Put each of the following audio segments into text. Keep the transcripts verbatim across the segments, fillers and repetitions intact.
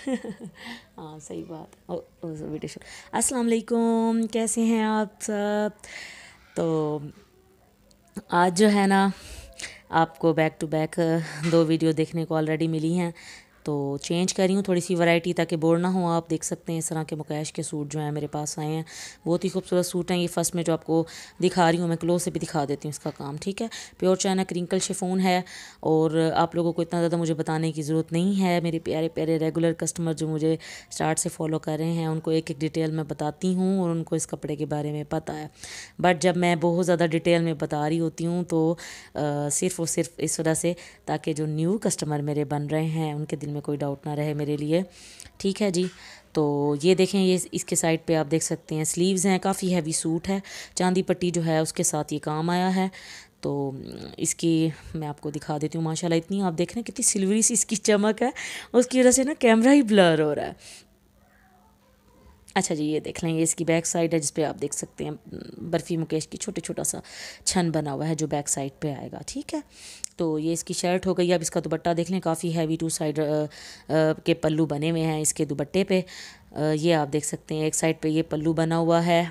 हाँ सही बात। ओ, ओ वीडियो शूट। अस्सलाम वालेकुम, कैसे हैं आप सब? तो आज जो है ना, आपको बैक टू बैक दो वीडियो देखने को ऑलरेडी मिली हैं, तो चेंज कर रही हूँ थोड़ी सी वैरायटी ताकि बोर ना हो। आप देख सकते हैं इस तरह के मुकेश के सूट जो हैं मेरे पास आए हैं, बहुत ही खूबसूरत सूट हैं। ये फर्स्ट में जो आपको दिखा रही हूँ, मैं क्लोज से भी दिखा देती हूँ इसका काम, ठीक है। प्योर चाइना क्रिंकल शिफॉन है, और आप लोगों को इतना ज़्यादा मुझे बताने की ज़रूरत नहीं है। मेरे प्यारे प्यारे रेगुलर कस्टमर जो मुझे स्टार्ट से फॉलो कर रहे हैं, उनको एक एक डिटेल में बताती हूँ और उनको इस कपड़े के बारे में पता है। बट जब मैं बहुत ज़्यादा डिटेल में बता रही होती हूँ तो आ, सिर्फ़ और सिर्फ इस वजह से ताकि जो न्यू कस्टमर मेरे बन रहे हैं उनके दिल में कोई डाउट ना रहे मेरे लिए, ठीक है जी। तो ये देखें, ये इसके साइड पे आप देख सकते हैं स्लीव्स हैं, काफ़ी हैवी सूट है, चांदी पट्टी जो है उसके साथ ये काम आया है। तो इसकी मैं आपको दिखा देती हूँ। माशाल्लाह इतनी आप देख रहे हैं कितनी सिल्वरी सी इसकी चमक है, उसकी वजह से ना कैमरा ही ब्लर हो रहा है। अच्छा जी, ये देख लें, ये इसकी बैक साइड है जिस पे आप देख सकते हैं बर्फ़ी मुकेश की छोटे छोटा सा छन बना हुआ है जो बैक साइड पे आएगा, ठीक है। तो ये इसकी शर्ट हो गई। अब इसका दुपट्टा देख लें, काफ़ी हैवी टू साइड के पल्लू बने हुए हैं इसके दुपट्टे पे। अ, ये आप देख सकते हैं एक साइड पे ये पल्लू बना हुआ है,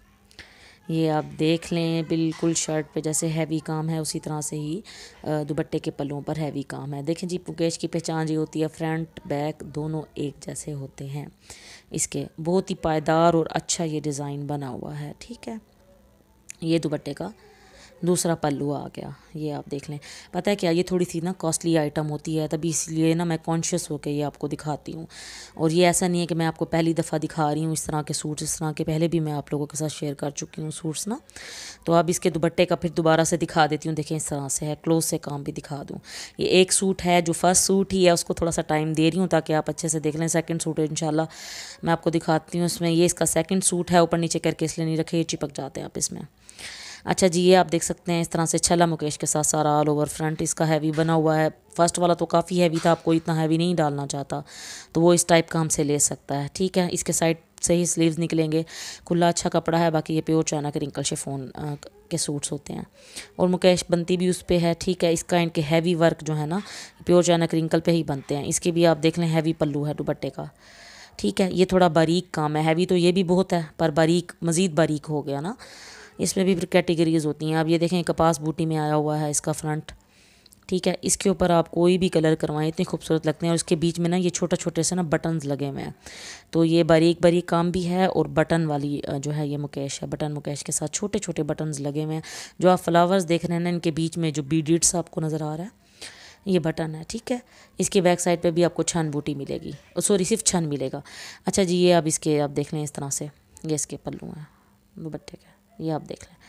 ये आप देख लें बिल्कुल शर्ट पे जैसे हैवी काम है उसी तरह से ही दुपट्टे के पल्लुओं पर हैवी काम है। देखें जी, मुकेश की पहचान ये होती है, फ्रंट बैक दोनों एक जैसे होते हैं इसके। बहुत ही पायदार और अच्छा ये डिज़ाइन बना हुआ है, ठीक है। ये दुपट्टे का दूसरा पल्लू आ गया, ये आप देख लें। पता है क्या, ये थोड़ी सी ना कॉस्टली आइटम होती है, तभी इसलिए ना मैं कॉन्शियस होकर ये आपको दिखाती हूँ। और ये ऐसा नहीं है कि मैं आपको पहली दफ़ा दिखा रही हूँ इस तरह के सूट्स, इस तरह के पहले भी मैं आप लोगों के साथ शेयर कर चुकी हूँ सूट्स ना। तो अब इसके दुपट्टे का फिर दोबारा से दिखा देती हूँ। देखें इस तरह से है, क्लोज से काम भी दिखा दूँ। ये एक सूट है जो फर्स्ट सूट ही है, उसको थोड़ा सा टाइम दे रही हूँ ताकि आप अच्छे से देख लें। सेकंड सूट है इंशाल्लाह मैं आपको दिखाती हूँ इसमें। ये इसका सेकंड सूट है, ऊपर नीचे करके इसलिए नहीं रखे, ये चिपक जाते हैं आप इसमें। अच्छा जी, ये आप देख सकते हैं इस तरह से छला मुकेश के साथ सारा ऑल ओवर फ्रंट इसका हैवी बना हुआ है। फर्स्ट वाला तो काफ़ी हैवी था, आपको इतना हैवी नहीं डालना चाहता तो वो इस टाइप का हमसे ले सकता है, ठीक है। इसके साइड से ही स्लीव्स निकलेंगे, खुला अच्छा कपड़ा है। बाकी ये प्योर चाइना के रिंकल शिफॉन के सूट्स होते हैं और मुकेश बनती भी उस पर है, ठीक है। इसका इनके हैवी वर्क जो है ना प्योर चाइना के रिंकल पे ही बनते हैं। इसके भी आप देख लें हैवी पल्लू है दुपट्टे का, ठीक है। ये थोड़ा बारीक काम है, हैवी तो ये भी बहुत है पर बारीक मज़ीद बारीक हो गया ना। इसमें भी फिर कैटेगरीज होती हैं। अब ये देखें कपास बूटी में आया हुआ है इसका फ्रंट, ठीक है। इसके ऊपर आप कोई भी कलर करवाएं इतने खूबसूरत लगते हैं। और इसके बीच में ना ये छोटे छोटे से ना बटन्स लगे हुए हैं, तो ये बारीक बारीक काम भी है। और बटन वाली जो है ये मुकेश है, बटन मुकेश के साथ छोटे छोटे बटन्स लगे हुए हैं। जो आप फ्लावर्स देख रहे हैं ना, इनके बीच में जो बीडिट्स आपको नज़र आ रहा है ये बटन है, ठीक है। इसकी बैक साइड पे भी आपको छन बूटी मिलेगी, सॉरी सिर्फ छन मिलेगा। अच्छा जी, ये अब इसके आप देख लें इस तरह से, ये इसके पल्लू हैं दुपट्टे के, ये आप देख लें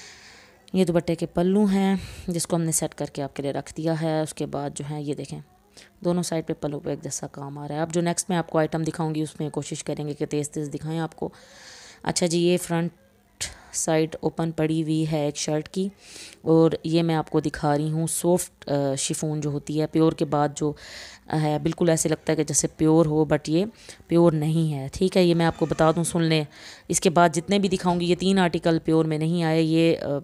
ये दुपट्टे के पल्लू हैं जिसको हमने सेट करके आपके लिए रख दिया है। उसके बाद जो है ये देखें दोनों साइड पे पल्लू पे एक जैसा काम आ रहा है। अब जो नेक्स्ट मैं आपको आइटम दिखाऊंगी उसमें कोशिश करेंगे कि तेज़ तेज़ दिखाएं आपको। अच्छा जी, ये फ्रंट साइड ओपन पड़ी हुई है एक शर्ट की, और ये मैं आपको दिखा रही हूँ सॉफ्ट शिफॉन जो होती है प्योर के बाद जो है, बिल्कुल ऐसे लगता है कि जैसे प्योर हो बट ये प्योर नहीं है, ठीक है। ये मैं आपको बता दूँ, सुन लें। इसके बाद जितने भी दिखाऊंगी ये तीन आर्टिकल प्योर में नहीं आए, ये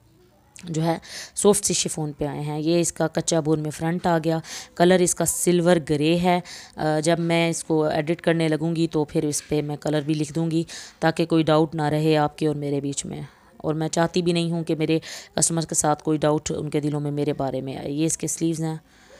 जो है सॉफ्ट सी शिफॉन पे आए हैं। ये इसका कच्चा बोर में फ्रंट आ गया, कलर इसका सिल्वर ग्रे है। जब मैं इसको एडिट करने लगूंगी तो फिर इस पर मैं कलर भी लिख दूंगी ताकि कोई डाउट ना रहे आपके और मेरे बीच में। और मैं चाहती भी नहीं हूँ कि मेरे कस्टमर के साथ कोई डाउट उनके दिलों में मेरे बारे में आए। ये इसके स्लीव्स हैं,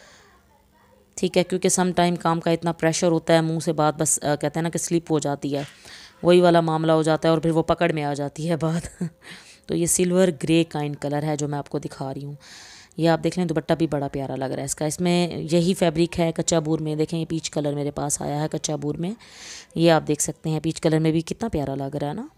ठीक है। क्योंकि सम टाइम काम का इतना प्रेशर होता है, मुंह से बात बस आ, कहते हैं ना कि स्लिप हो जाती है, वही वाला मामला हो जाता है और फिर वो पकड़ में आ जाती है बात। तो ये सिल्वर ग्रे काइंड कलर है जो मैं आपको दिखा रही हूँ। ये आप देख लें, दुपट्टा भी बड़ा प्यारा लग रहा है इसका। इसमें यही फैब्रिक है कच्चा बूर में। देखें ये पीच कलर मेरे पास आया है कच्चा बूर में, ये आप देख सकते हैं पीच कलर में भी कितना प्यारा लग रहा है ना।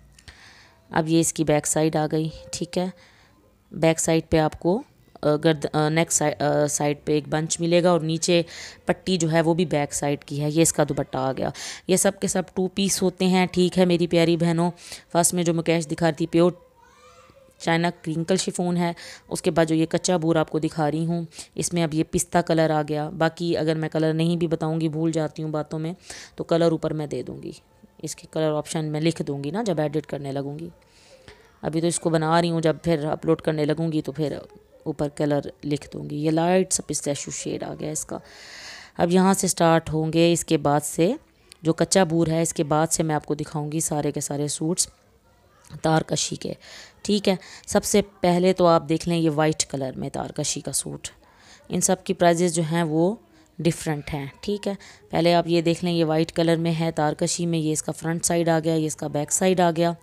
अब ये इसकी बैक साइड आ गई, ठीक है। बैक साइड पे आपको गर्द नेक साइड साइड पे एक बंच मिलेगा और नीचे पट्टी जो है वो भी बैक साइड की है। ये इसका दुपट्टा आ गया। ये सब के सब टू पीस होते हैं, ठीक है मेरी प्यारी बहनों। फर्स्ट में जो मुकेश दिखा रही थी प्योर चाइना क्रिंकल शिफॉन है, उसके बाद जो ये कच्चा बूर आपको दिखा रही हूँ इसमें अब ये पिस्ता कलर आ गया। बाकी अगर मैं कलर नहीं भी बताऊँगी, भूल जाती हूँ बातों में, तो कलर ऊपर मैं दे दूँगी, इसके कलर ऑप्शन में लिख दूँगी ना जब एडिट करने लगूँगी। अभी तो इसको बना रही हूँ, जब फिर अपलोड करने लगूँगी तो फिर ऊपर कलर लिख दूँगी। ये लाइट सा पिस्ताशियो शेड आ गया इसका। अब यहाँ से स्टार्ट होंगे, इसके बाद से जो कच्चा बूर है इसके बाद से मैं आपको दिखाऊंगी सारे के सारे सूट्स तारकशी के। ठीक है, सबसे पहले तो आप देख लें ये वाइट कलर में तारकशी का सूट, इन सब की प्राइजेज़ जो हैं वो डिफरेंट हैं। ठीक है, पहले आप ये देख लें, ये वाइट कलर में है तारकशी में, ये इसका फ्रंट साइड आ गया, ये इसका बैक साइड आ गया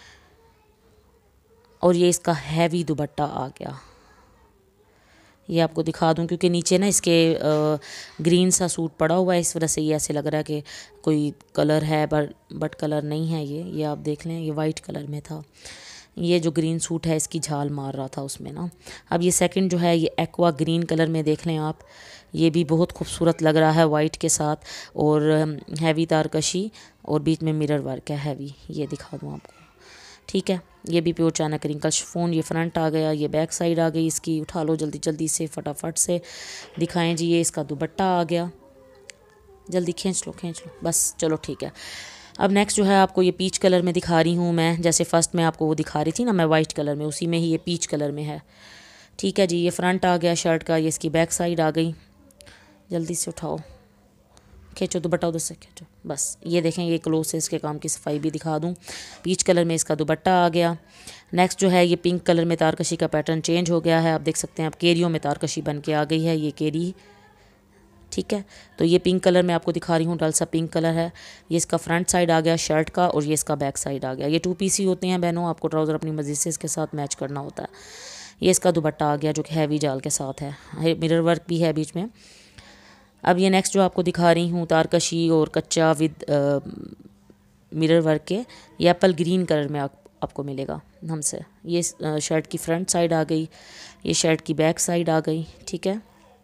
और ये इसका हैवी दुपट्टा आ गया। ये आपको दिखा दूं क्योंकि नीचे ना इसके आ, ग्रीन सा सूट पड़ा हुआ है, इस वजह से ये ऐसे लग रहा है कि कोई कलर है, बट बट कलर नहीं है ये ये आप देख लें, ये वाइट कलर में था। ये जो ग्रीन सूट है इसकी झाल मार रहा था उसमें ना। अब ये सेकंड जो है ये एक्वा ग्रीन कलर में देख लें आप, ये भी बहुत खूबसूरत लग रहा है वाइट के साथ, और हैवी तारकशी और बीच में मिरर वर्क है हैवी, ये दिखा दूँ आपको। ठीक है, ये भी प्योर चाइना क्रिंकल शिफॉन, ये फ्रंट आ गया, ये बैक साइड आ गई इसकी। उठा लो जल्दी जल्दी से, फटाफट से दिखाएं जी। ये इसका दुपट्टा आ गया, जल्दी खींच लो खींच लो बस, चलो ठीक है। अब नेक्स्ट जो है आपको ये पीच कलर में दिखा रही हूँ मैं, जैसे फर्स्ट में आपको वो दिखा रही थी ना मैं वाइट कलर में, उसी में ही ये पीच कलर में है। ठीक है जी, ये फ्रंट आ गया शर्ट का, ये इसकी बैक साइड आ गई। जल्दी से उठाओ, खींचो दुपट्टा उधर से खींचो बस। ये देखें, ये क्लोज से इसके काम की सफाई भी दिखा दूं। पीच कलर में इसका दुपट्टा आ गया। नेक्स्ट जो है ये पिंक कलर में तारकशी का पैटर्न चेंज हो गया है, आप देख सकते हैं, अब केरियों में तारकशी बन के आ गई है, ये केरी। ठीक है, तो ये पिंक कलर में आपको दिखा रही हूँ, डल सा पिंक कलर है। ये इसका फ्रंट साइड आ गया शर्ट का और ये इसका बैक साइड आ गया। ये टू पीस ही होते हैं बहनों, आपको ट्राउज़र अपनी मर्जी से इसके साथ मैच करना होता है। ये इसका दुपट्टा आ गया जो कि हैवी जाल के साथ है, मिरर वर्क भी है बीच में। अब ये नेक्स्ट जो आपको दिखा रही हूँ तारकशी और कच्चा विद मिरर वर्क के, ये एप्पल ग्रीन कलर में आप, आपको मिलेगा हमसे। ये शर्ट की फ्रंट साइड आ गई, ये शर्ट की बैक साइड आ गई। ठीक है,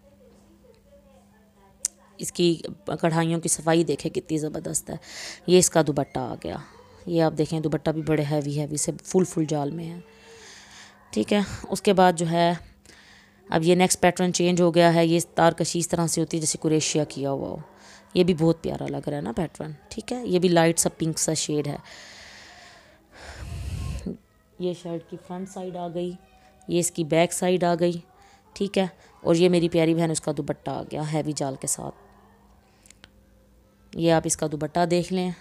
इसकी कढ़ाइयों की सफाई देखें कितनी ज़बरदस्त है। ये इसका दुपट्टा आ गया, ये आप देखें दुपट्टा भी बड़े हैवी हैवी से फुल फुल जाल में है। ठीक है, उसके बाद जो है अब ये नेक्स्ट पैटर्न चेंज हो गया है। ये तारकशी इस तरह से होती है जैसे कुरेशिया किया हुआ हो, ये भी बहुत प्यारा लग रहा है ना पैटर्न। ठीक है, ये भी लाइट सा पिंक सा शेड है। ये शर्ट की फ्रंट साइड आ गई, ये इसकी बैक साइड आ गई। ठीक है, और ये मेरी प्यारी बहन उसका दुपट्टा आ गया हैवी जाल के साथ। ये आप इसका दुपट्टा देख लें।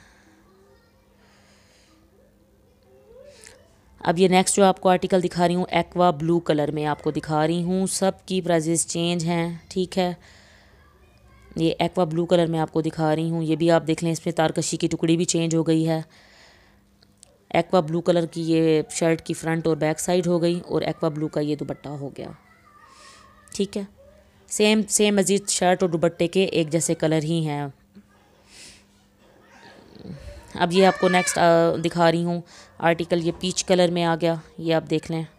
अब ये नेक्स्ट जो आपको आर्टिकल दिखा रही हूँ एक्वा ब्लू कलर में आपको दिखा रही हूँ, सब की प्राइजेस चेंज हैं। ठीक है, ये एक्वा ब्लू कलर में आपको दिखा रही हूँ, ये भी आप देख लें, इसमें तारकशी की टुकड़ी भी चेंज हो गई है। एक्वा ब्लू कलर की ये शर्ट की फ्रंट और बैक साइड हो गई और एक्वा ब्लू का ये दुपट्टा हो गया। ठीक है, सेम सेम मजीद शर्ट और दुपट्टे के एक जैसे कलर ही हैं। अब ये आपको नेक्स्ट दिखा रही हूँ आर्टिकल, ये पीच कलर में आ गया, ये आप देख लें,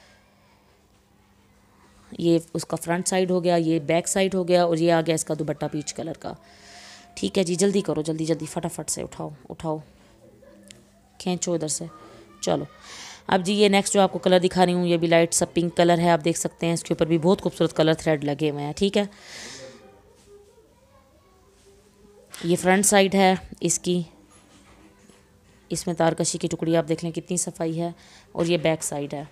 ये उसका फ्रंट साइड हो गया, ये बैक साइड हो गया और ये आ गया इसका दुपट्टा पीच कलर का। ठीक है जी, जल्दी करो जल्दी जल्दी फटाफट से, उठाओ उठाओ खींचो इधर से, चलो। अब जी ये नेक्स्ट जो आपको कलर दिखा रही हूँ, ये भी लाइट सा पिंक कलर है, आप देख सकते हैं, इसके ऊपर भी बहुत खूबसूरत कलर थ्रेड लगे हुए हैं। ठीक है, ये फ्रंट साइड है इसकी, इसमें तारकशी की टुकड़ी आप देख लें कितनी सफाई है, और ये बैक साइड है,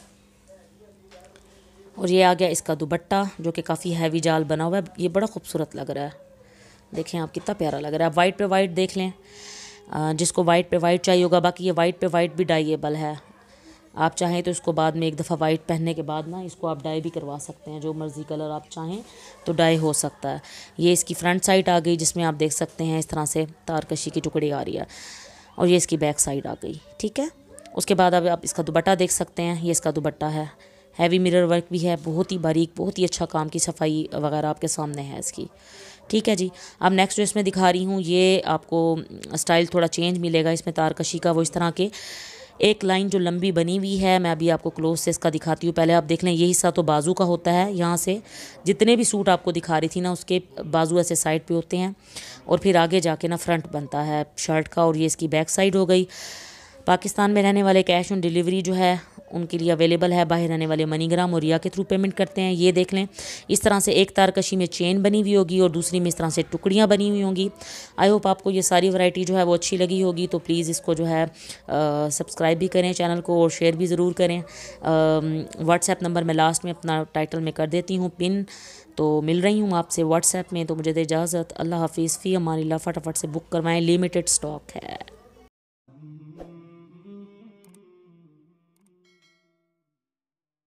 और ये आ गया इसका दुपट्टा जो कि काफ़ी हैवी जाल बना हुआ है। ये बड़ा खूबसूरत लग रहा है, देखें आप कितना प्यारा लग रहा है। वाइट पे वाइट देख लें, जिसको वाइट पे वाइट चाहिए होगा। बाकी ये वाइट पे वाइट भी डाइएबल है, आप चाहें तो इसको बाद में एक दफ़ा वाइट पहनने के बाद ना इसको आप डाई भी करवा सकते हैं, जो मर्ज़ी कलर आप चाहें तो डाई हो सकता है। ये इसकी फ्रंट साइड आ गई जिसमें आप देख सकते हैं इस तरह से तारकशी की टुकड़ी आ रही है, और ये इसकी बैक साइड आ गई। ठीक है, उसके बाद अब आप इसका दुपट्टा देख सकते हैं, ये इसका दुपट्टा है, हैवी मिरर वर्क भी है, बहुत ही बारीक, बहुत ही अच्छा काम की सफाई वगैरह आपके सामने है इसकी। ठीक है जी, अब नेक्स्ट जो इसमें दिखा रही हूँ, ये आपको स्टाइल थोड़ा चेंज मिलेगा इसमें तारकशी का। वो इस तरह के एक लाइन जो लंबी बनी हुई है, मैं अभी आपको क्लोज से इसका दिखाती हूँ। पहले आप देख लें, ये हिस्सा तो बाजू का होता है, यहाँ से जितने भी सूट आपको दिखा रही थी ना उसके बाजू ऐसे साइड पे होते हैं, और फिर आगे जाके ना फ्रंट बनता है शर्ट का, और ये इसकी बैक साइड हो गई। पाकिस्तान में रहने वाले कैश ऑन डिलीवरी जो है उनके लिए अवेलेबल है। बाहर आने वाले मनीग्राम और रिया के थ्रू पेमेंट करते हैं। ये देख लें, इस तरह से एक तारकशी में चेन बनी हुई होगी और दूसरी में इस तरह से टुकड़ियाँ बनी हुई होंगी। आई होप आपको ये सारी वैरायटी जो है वो अच्छी लगी होगी। तो प्लीज़ इसको जो है सब्सक्राइब भी करें चैनल को और शेयर भी ज़रूर करें। व्हाट्सएप नंबर मैं लास्ट में अपना टाइटल में कर देती हूँ पिन। तो मिल रही हूँ आपसे व्हाट्सएप में। तो मुझे दे इजाज़त। अल्लाह हाफिज़, फ़ी अमानिल्लाह। फटाफट से बुक करवाएं, लिमिटेड स्टॉक है।